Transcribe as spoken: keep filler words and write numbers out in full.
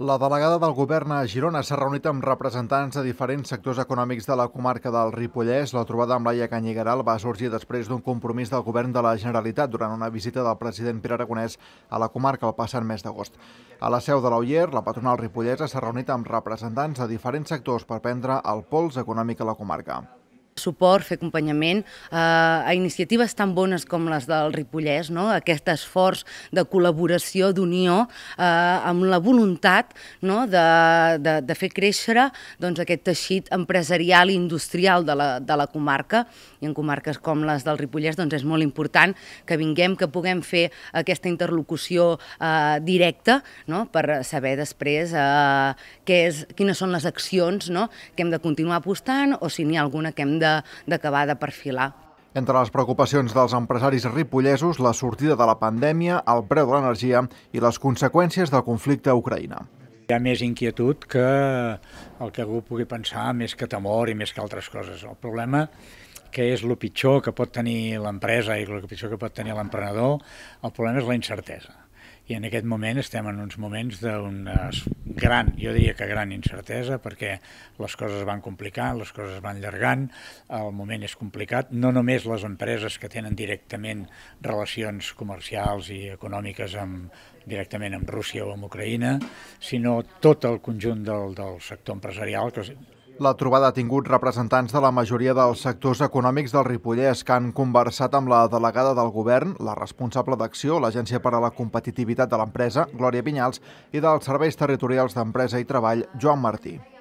La delegada del Govern a Girona s'ha reunit amb representants de diferents sectors econòmics de la comarca del Ripollès. La trobada amb Laia Canyigaral va sorgir després d'un compromís del Govern de la Generalitat durant una visita del president Pere Aragonès a la comarca el passat mes d'agost. A la seu de l'Oier, la patronal ripollesa s'ha reunit amb representants de diferents sectors per prendre el pols econòmic a la comarca. Suport, fer acompanyament eh, a iniciatives tan bones com les del Ripollès, no? Aquest esforç de col·laboració, d'unió, eh, amb la voluntat, no? de, de, de fer créixer doncs, aquest teixit empresarial i industrial de la, de la comarca, i en comarques com les del Ripollès doncs, és molt important que vinguem, que puguem fer aquesta interlocució eh, directa, no? Per saber després eh, què és, quines són les accions, no? Que hem de continuar apostant o si n'hi ha alguna que hem de d'acabar de perfilar. Entre les preocupacions dels empresaris ripollesos, la sortida de la pandèmia, el preu de l'energia i les conseqüències del conflicte a Ucraïna. Hi ha més inquietud que el que algú pugui pensar, més que temor i més que altres coses. El problema que és el pitjor que pot tenir l'empresa i el pitjor que pot tenir l'emprenedor, el problema és la incertesa. I en aquest moment estem en uns moments d'una gran, jo diria que gran incertesa, perquè les coses van complicant, les coses van allargant, el moment és complicat, no només les empreses que tenen directament relacions comercials i econòmiques amb, directament amb Rússia o amb Ucraïna, sinó tot el conjunt del, del sector empresarial. Que... La trobada ha tingut representants de la majoria dels sectors econòmics del Ripollès que han conversat amb la delegada del Govern, la responsable d'acció, l'Agència per a la Competitivitat de l'Empresa, Glòria Vinyals, i dels Serveis Territorials d'Empresa i Treball, Joan Martí.